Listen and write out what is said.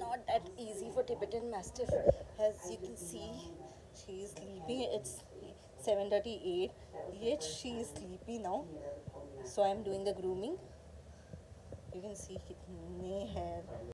not that easy for Tibetan Mastiff. As you can see, she is sleeping. It's 7:38. Yet she is sleepy now. So I'm doing the grooming. You can see kitne hair